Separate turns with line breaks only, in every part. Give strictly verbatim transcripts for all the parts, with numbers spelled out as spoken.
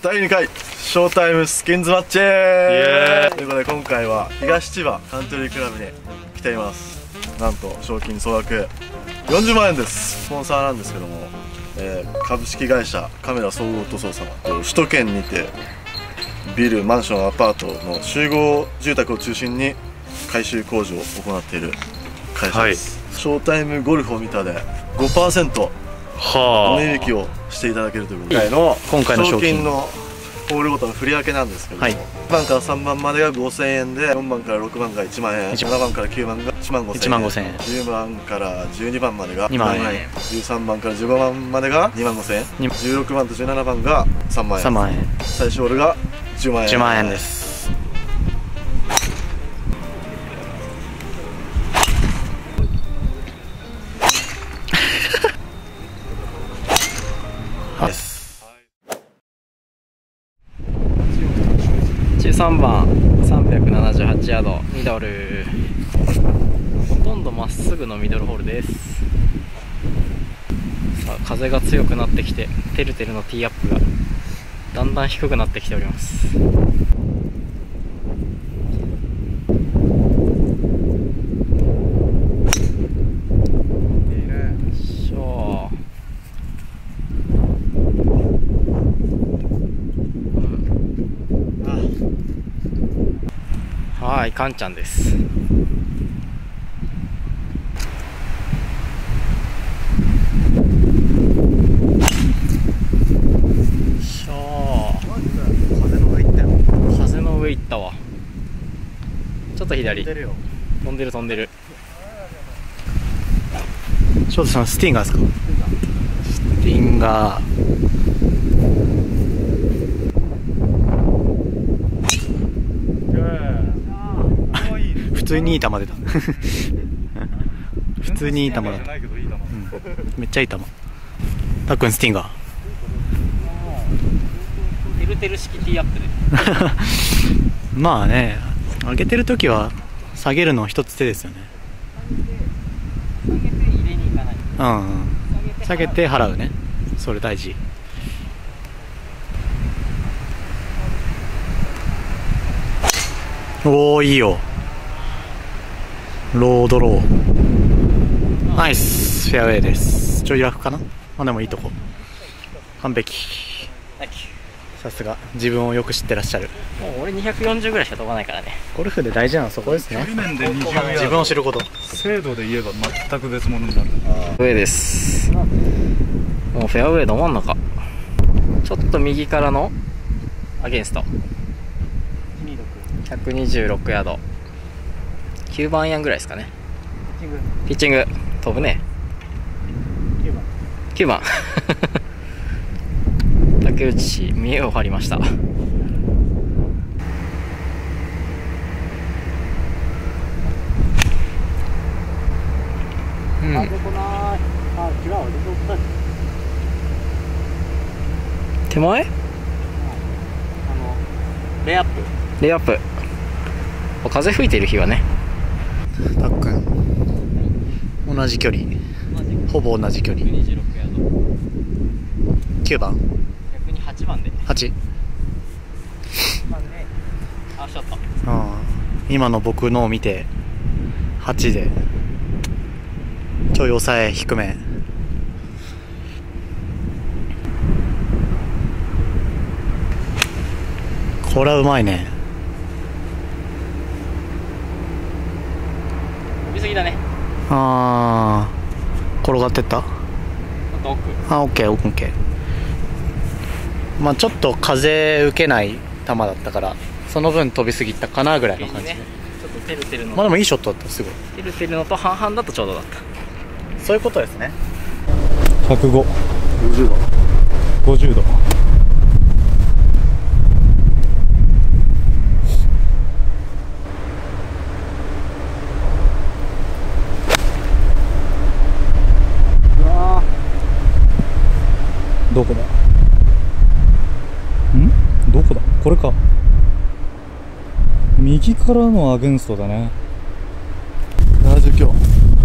だいにかいショータイムスキンズマッチーということで、今回は東千葉カントリークラブに来ています。なんと賞金総額よんじゅうまんえんです。スポンサーなんですけども、えー、株式会社カメラ総合塗装様、首都圏にてビル、マンション、アパートの集合住宅を中心に改修工事を行っている会社です、はい、ショータイムゴルフを見たで ごパーセント お値引きをしていただけるということで、今回の賞金のホールごとの振り分けなんですけども、はい、いちばんからさんばんまでがごせんえんで、よんばんからろくばんがいちまんえん、ななばんからきゅうばんがいちまんごせんえん、じゅうばんからじゅうにばんまでがにまんえん、じゅうさんばんからじゅうごばんまでがにまんごせんえん、じゅうろくばんとじゅうななばんがさんまんえん、最終ホールがじゅうまんえん、じゅうまんえんです。
じゅうさんばんさんびゃくななじゅうはちヤード、ミドル、ほとんどまっすぐのミドルホールです。さあ、風が強くなってきて、てるてるのティーアップがだんだん低くなってきております。よいしょ。はい、カンちゃんです。しょー。風の上行ったよ。風の上行ったわ。ちょっと左。飛んでるよ。飛んでる飛んでる。
ショートさん、スティンガーですか？スティンガー。普通にいい球出た普通にいい球だった、うん、めっちゃいい球。たっくんスティンガー
てるてる式ティーアップで
まあね、上げてるときは下げるの一つ手ですよね。
下げて入れに行かない。
うん、うん、下げて払うね。それ大事。おお、いいよ。ロードロー、ナイスフェアウェイです。ちょいラフかな。あ、でもいいとこ、完璧。さすが自分をよく知ってらっしゃる。
もう俺にひゃくよんじゅうぐらいしか飛ばないからね。
ゴルフで大事なのはそこですね。
距離面でにじゅうヤード、
自分を知ること。
精度で言えば全く別物になる。
フェアウェイです。もうフェアウェイど真ん中、ちょっと右からのアゲンスト、ひゃくにじゅうろくヤード、きゅうばんアイアンぐらいですかね。ピッチング飛ぶね。きゅうばん竹内見栄を張りました。うん、手前、レイアップレイアップ。風吹いてる日はね。
たっくん同じ距離、ほぼ同じ距離。きゅうばん、
逆にはちばんで
はち。
あ、ショット。
あ、今の僕のを見てはちでちょい抑え低め。これはうまいね。
飛びすぎだね。
あー、転がってった。
あと奥。
あ、オッケーオッケー。まあちょっと風受けない球だったから、その分飛びすぎたかなぐらいの感じで、ね、
ちょっとテルテルの、
まあでもいいショットだった。すごい
テルテルのと半々だとちょうどだった。
そういうことですね。
ひゃくご、ごじゅうど、ごじゅうど。どこだ？ん？どこだ？これか。右からのアゲンストだね。
ななじゅうきょう。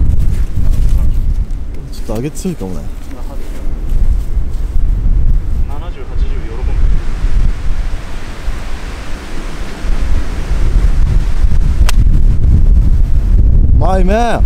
ちょっと上げ強いかもね。
ななじゅう、はちじゅう喜ぶ。
はいめん。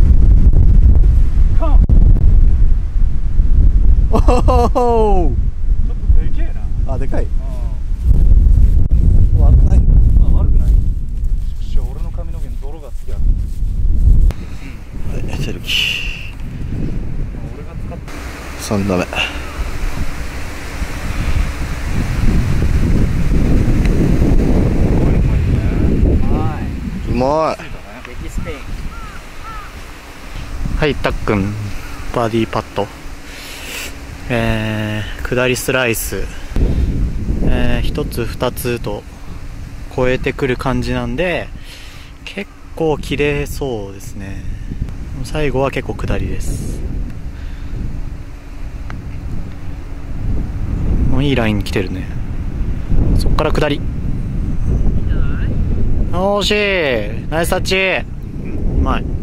おほほほ。
ちょっとでけえな。
あ、でかい。
うん。
悪くないよ。
まあ悪くない。しかし俺の髪の毛に泥がつきある。
うん。はい、セルキ。
俺が使って。
三打目。うまい。
はい、たっくんバーディーパット。えー、下りスライス、えー、ひとつふたつと超えてくる感じなんで結構綺麗そうですね。最後は結構下りです。もういいラインに来てるね。そっから下り。惜しい。ナイスタッチ。うまい。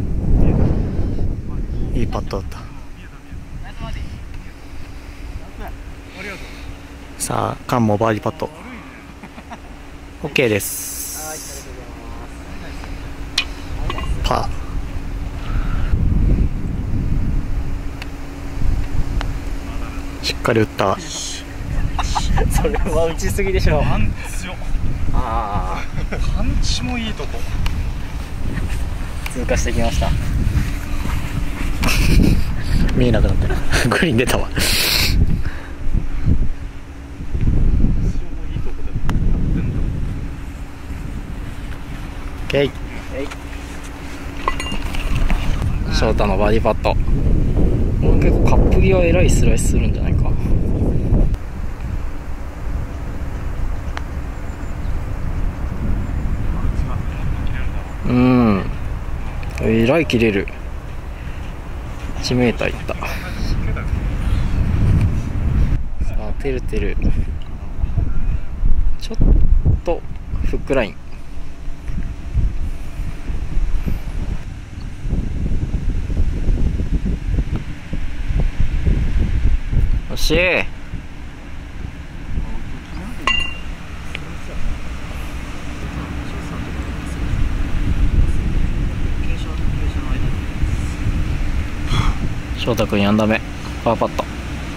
いいパットだった。さあカンもバーディーパット OK です。パーしっかり打った。
それは打ちすぎでしょ。
パンチよ。
ああ、
パンチもいいとこ
通過してきました。
見えなくなったグリーン出たわ。オッケー。
翔太のバーディーパット。これ結構カップ際えらいスライスするんじゃないか。うん、えらい切れる。いちメーターいった。さあてるてる、ちょっとフックライン。惜しい。翔太君よん打目パーパット。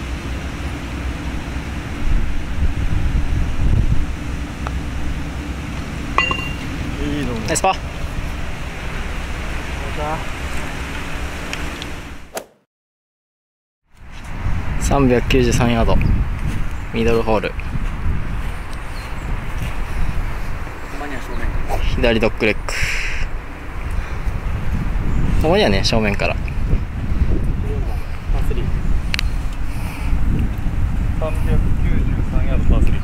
いいの。
ナイスパー。さんびゃくきゅうじゅうさんヤードミドルホール。左ドッグレッグ。たまにはね正面から。
さんびゃくきゅうじゅうさんヤードパースリー。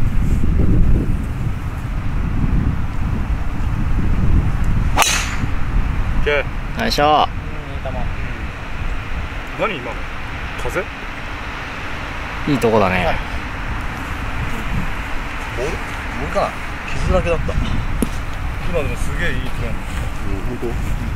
オッケー。
ナイスショー。
何今の風？
いいとこだね。
ボール？ボールかな？傷だけだった。
今でもすげえいいトレンド。
うん、本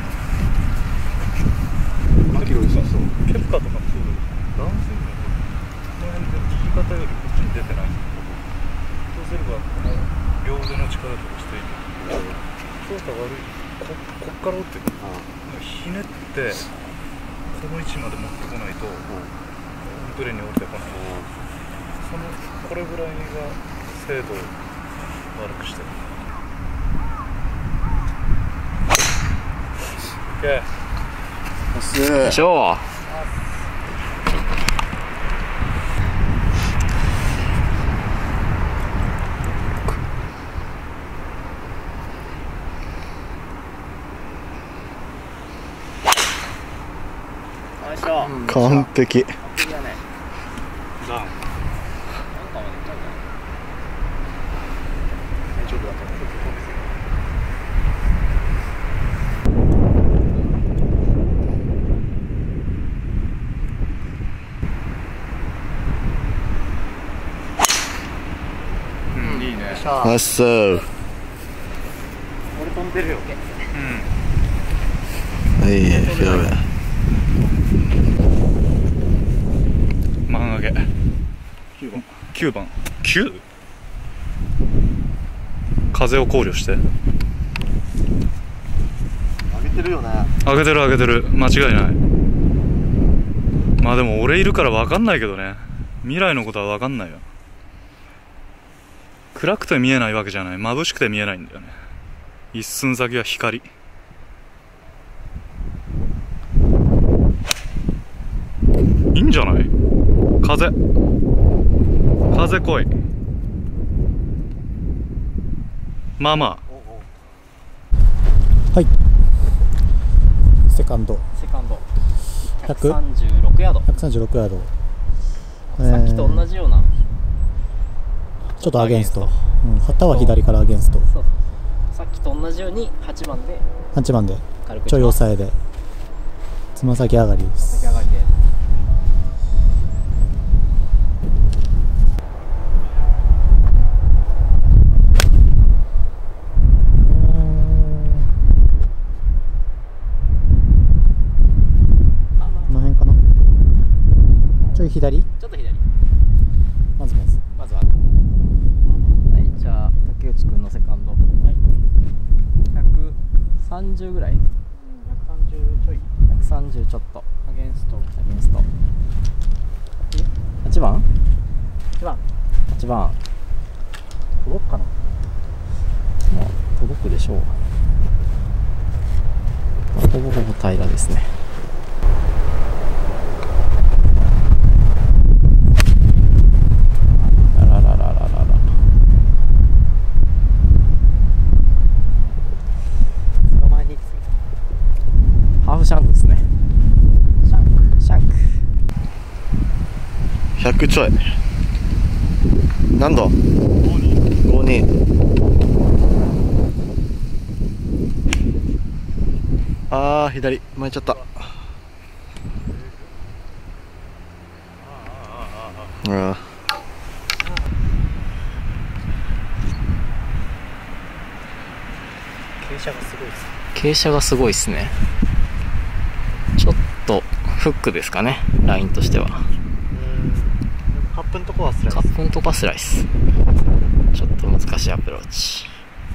当。マキロイさんそう。
ケプカとかもそうだけど、男性のこの辺で右肩よりこっちに出てない。そうすればこの両腕の力とかしていい。操作悪い。ここっから打ってる。ひねってこの位置まで持ってこないとブレに降りてこない。そのこれぐらいが精度を悪くしてる。オッケー。
ナイスショー。
完璧。
うん、いいね。
ナイスー。
俺飛んでるよ。
うん。いいね、フェアウェイ。
漫画げきゅうばんきゅうばんきゅう風を考慮して
上げててるよね。
上げてる上げてる、間違いない。まあでも俺いるから分かんないけどね。未来のことは分かんないよ。暗くて見えないわけじゃない、眩しくて見えないんだよね。一寸先は光。いいんじゃない？風風来い。まあまあ。
はい、セカンド
セカンド
ひゃく
ひゃくさんじゅうろくヤード。
ひゃくさんじゅうろくヤード、
さっきと同じような、
ちょっとアゲンスト、うん、旗は左からアゲンスト。
そうさっきと同じようにはちばんで
はちばんで
軽く
ちょい抑えでつま先上がりで
先
す。
上がりで
この辺かな。ちょい左、
ちょっと左。
まずまず
まずははいじゃあ竹内くんのセカンド、はい、ひゃくさんじゅうぐらい、ひゃくさんじゅうちょい、ひゃくさんじゅうちょっとアゲンスト、アゲンストはちばんはちばんはちばん届くかな。まあ届くでしょう。ほぼほぼ平らですね。あらららららら、ハーフシャンクですね。シャンクシャンク
ひゃくちょい。何度？ごに。あー、左巻いちゃった。あ
傾斜がすごいです。傾斜がすごいですね。ちょっとフックですかね、ラインとしては。
カップのとこはスライス。
カップのとこはスライス。ちょっと難しいアプローチ。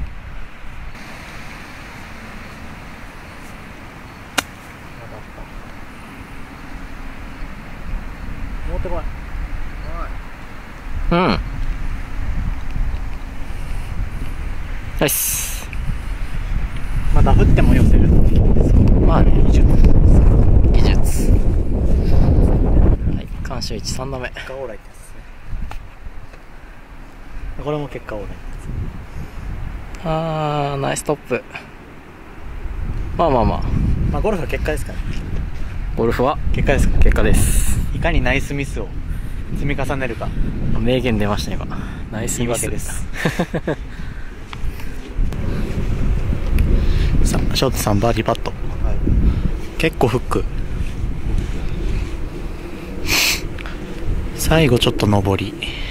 持ってこい。
うんナイス。
まだ振っても寄せる。
まあね、技術技術。はい、監修いち、さん打目。
結果オーライですね。これも結果オーライです。
あーナイストップ。まあまあまあ
まあゴルフは結果ですから。
ゴルフは
結果ですか。
結果です。
いかにナイスミスを積み重ねるか。
名言出ましたね今。ナイスミス
いいわけです。さあショートさんバーディーパット、はい、結構フック。最後ちょっと上り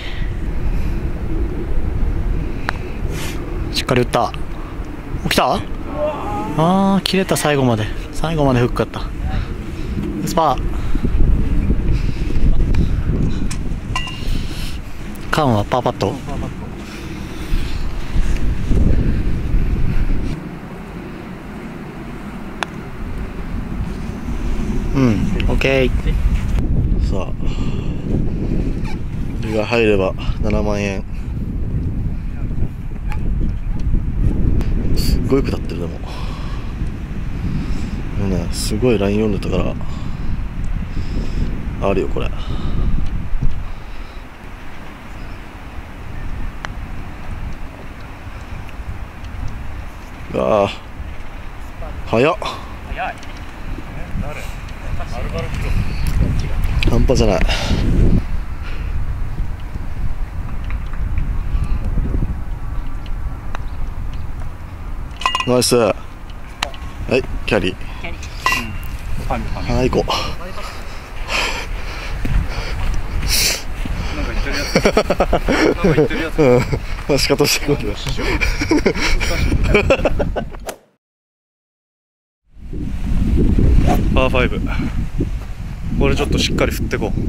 しっかり打った。起きた。あー切れた。最後まで最後までフックだった。スパーカンはパーパット。うん、オッケー。
さあ、これが入ればななまんえん。すっごい下ってる。でもでもね、すごいライン読んでたからあるよこれ。ああ早っ。
早い。
半端じゃない。ナイス。はい、キャリー。はい、行こう。
なんか言ってるやつ。なんか言ってるやつ。
うん、仕方していこう。
パーファイブ。これちょっとしっかり振ってこう。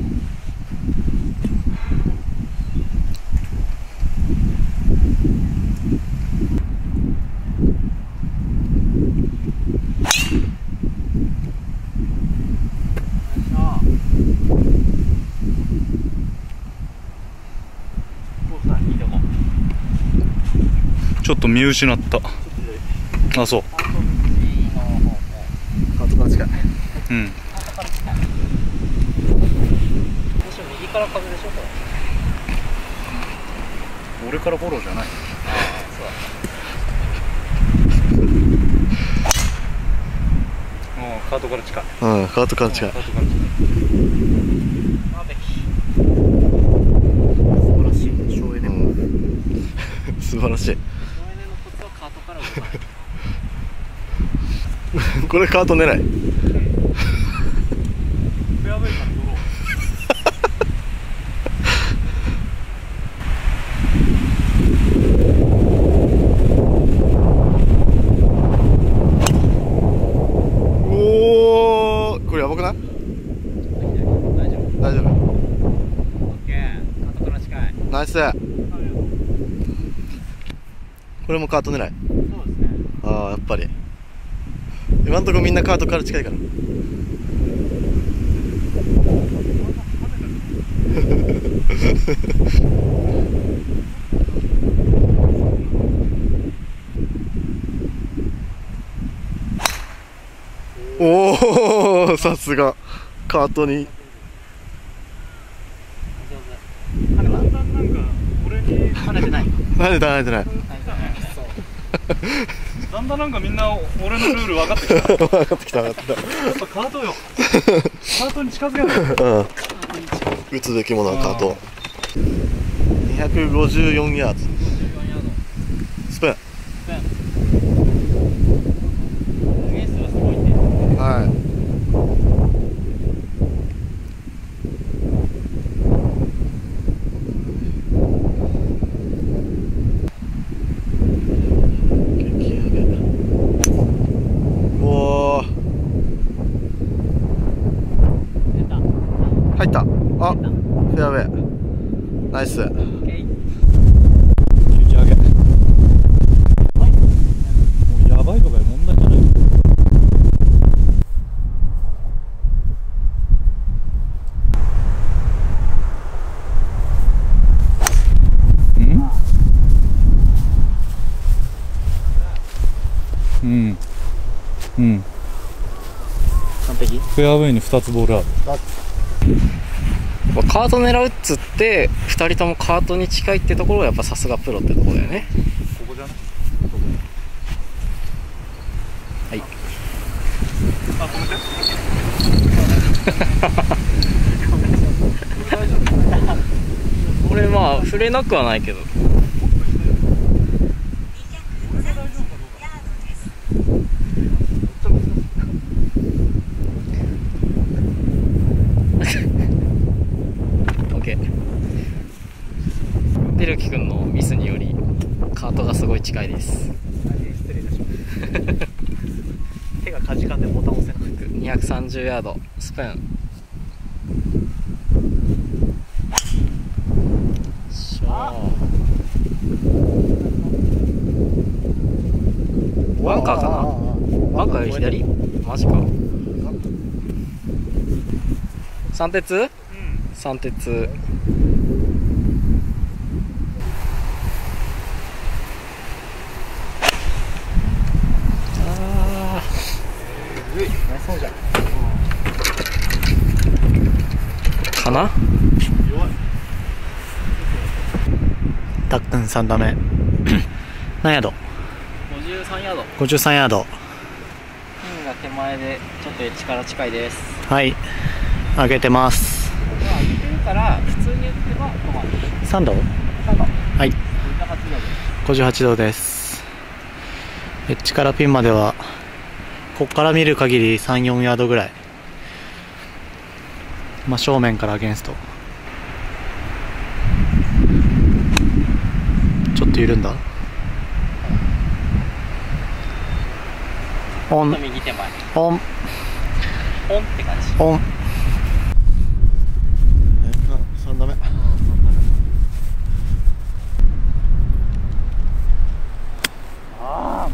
ちょっと見失った。あ、そう。
カートから近い。
うん。
右から風でしょ、これ。
俺からフォローじゃない。
ああ、そうだ。
もうカートから近い。
うん、カートから近い。
カートから近い。
素晴らしい省エネ。
素晴らしい。
省エネのコツはカートから動かない。
これカート狙い。
フェアウェイからドロー。
おー、これやばくない？
大丈夫。
大丈夫。
オッケー。カートから近い。
ナイス。これもカート狙い。
そうですね。
ああ、やっぱり今んとこみんなカートから近いから。おお、さすがカートに。
だんだんなんか俺に
跳ねてない。
なんでだ、なんでない。
だんだんなんかみんな俺のルール分かってきた。
分かってきた、分かって
やっぱカートよ。カートに近づけない。
きた。うん。打つべきものはカート。にひゃくごじゅうよんヤード。スプーン。
ゲースはすごいね。
はい。入った。あ、フェアウェイ。ナイス。
打ち上げ。もうやばいとかいう問題じゃない。うん。うん。うん。
完璧。
フェアウェイにふたつボールある。
カート狙うっつってふたりともカートに近いってところがやっぱさすがプロってところだよね。
ここじゃない？
はい。
あ、止めて。
これまあ触れなくはないけど。てるきくんのミスによりカートがすごい近いです。
失礼いたします。手がかじかんでボタン押せなくて。
にひゃくさんじゅうヤードスプーン。しょーバンカーかな。バンカーより左。マジか。三鉄、うん、三鉄。
そうじゃん。
かな。
たっくんさん打目何ヤード。
ごじゅうさんヤード。
ごじゅうさんヤード。
ピンが手前でちょっとエッジから近いです。
はい、上げてます。
上げてるから普通に打っては困る。
さんど。
さんど。
はい、ごじゅうはちどです。エッジからピンまではこっから見る限りさん、よんヤードぐらい。真正面からアゲンスト。ちょっと緩んだ。オン。
右手前。
オン。
オンって感じ。
オン。
さん打目。
ああ、も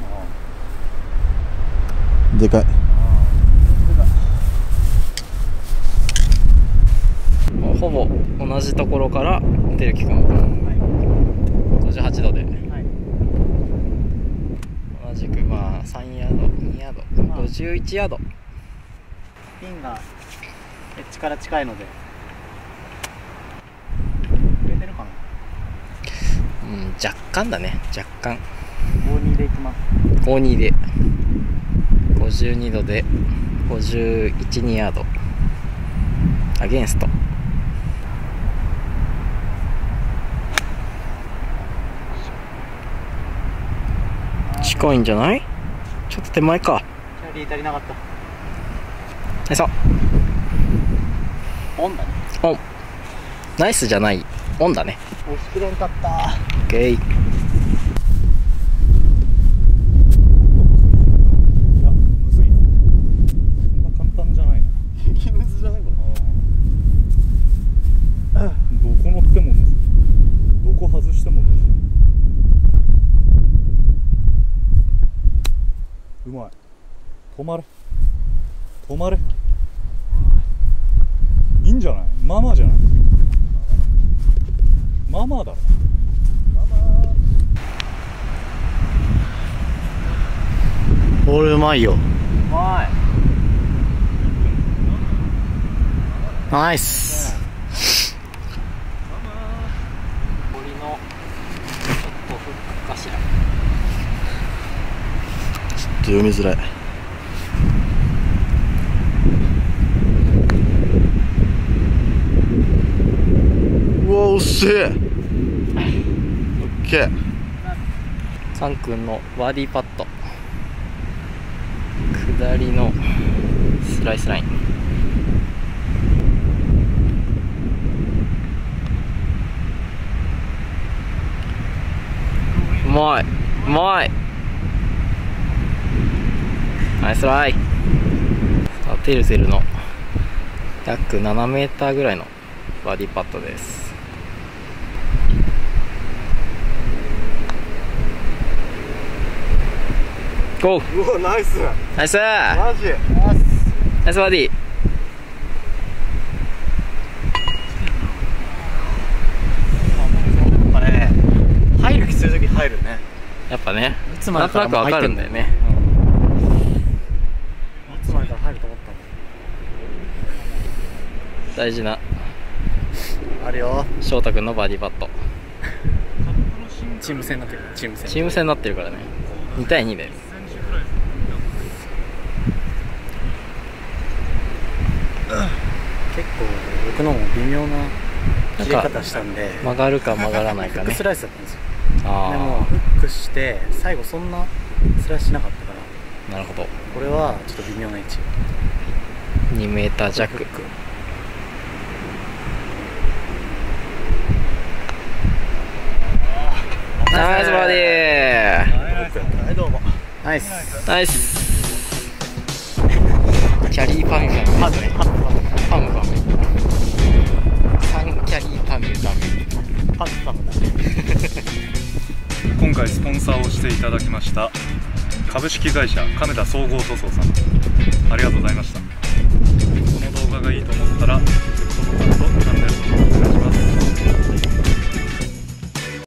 う。
でかい。
ほぼ同じところからてるきくんごじゅうはちどで、はい、 じゅういちヤード。
ピンがエッジから近いので触れてるかな。
うん、若干だね、若干。
ごじゅうにでいきます。
ごじゅうにでごじゅうにどでごじゅういち、にヤードアゲンスト。近いんじゃない？ちょっと手前か。
キャリー足りなかった。
ナイス。
オンだね。
オン。ナイスじゃない、オンだね。
押し切れんかった。
オッケー。
いやむずいな。そんな簡単じゃないな。
激ムズじゃないこれ。
どこ乗ってもむずい。どこ外してもむずい。うまい。止まれ止まれ。いいんじゃない？ママじゃない？ママだろ。
ボールうまいよ。
うまい。
ナイス。
森のちょっとフックかしら。
ちょっと読みづらい。うわ惜しい。オッケー。
サン君のバーディーパット。下りのスライスライン。うまい、うまい。ナイスライ。さあテルゼルの約ななメーターぐらいのバーディーパットです。ゴー。
うわナイス。
ナイス。ナ
マジ。
イスバーディー。
やっぱね、入る気するとき入るね。
やっぱね、
いつまでから
なんとなくわかるんだよね。
いつまでから入ると思ったの。
大事な
あるよ。
翔太君のバーディーパット。
チーム戦になってる。チーム戦。
チーム戦になってるからね。にたいにで。
結構僕のも微妙な切れ方したんで、
曲がるか曲がらないかね。
フックスライスだったんですよ。で
あ
もフックして最後そんなスライスしなかったから、
あ、なるほど。
これはちょっと微妙な位置。
にメーター弱。
フック。
ナイスバーデ
はいどうも。
ナイス。
ィー。ナイス。キャリーパミュパミュ
パム
ですね。
パム
パムパム。サンキャリーパミュパミュ。
パムパムだ。
今回スポンサーをしていただきました株式会社亀田総合塗装さん、ありがとうございました。この動画がいいと思ったら